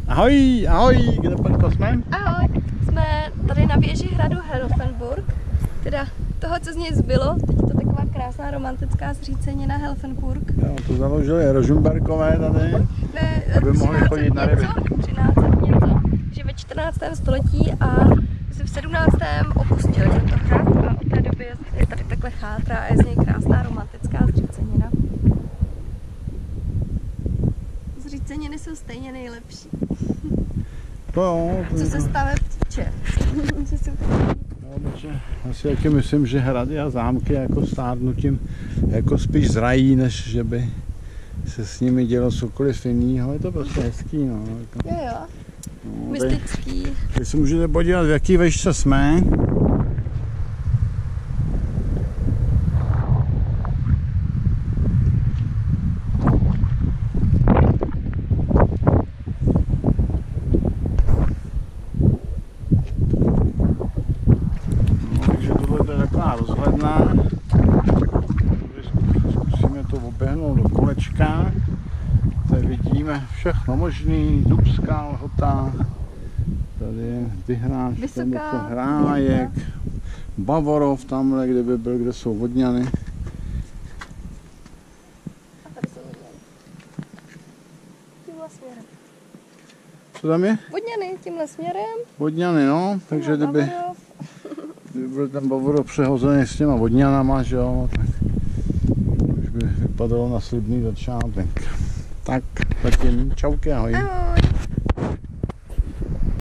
Ahoj, ahoj, kde pak to jsme? Ahoj, jsme tady na věži hradu Helfenburg, teda toho, co z něj zbylo. Teď je to taková krásná romantická zřícenina Helfenburg. Jo, to založili Rožmberkové tady, aby mohli chodit na ryby. 13 něco, že ve 14. století a v 17. opustili tento hrad a od té doby je tady takhle chátrá a je z něj krásná romantická zřícenina. Zříceniny jsou stejně nejlepší. To jo. Co se staveb týče. Já si taky myslím, že hrady a zámky jako stárnutím jako spíš zrají, než že by se s nimi dělo cokoliv jiného. Je to prostě hezký, no. Jako, Jo. No, Mystický. Teď se můžete podívat, v jaký vejšce jsme. Rozhledna. Zkusíme to oběhnout do kolečka. Tady vidíme všechno možný, Dubská lhota, tady je Vyhnáš, tam je Hrájek, Bavorov tamhle, kde by byl, kde jsou Vodňany. A tady jsou Vodňany. Tímhle směrem. Co tam je? Vodňany tímhle směrem. Vodňany, no, takže kdyby byl ten Bavorov přehozený s těma Vodňanama, že jo, tak už by vypadalo na slibný začátek. Tak, zatím čauky, ahoj. Ahoj.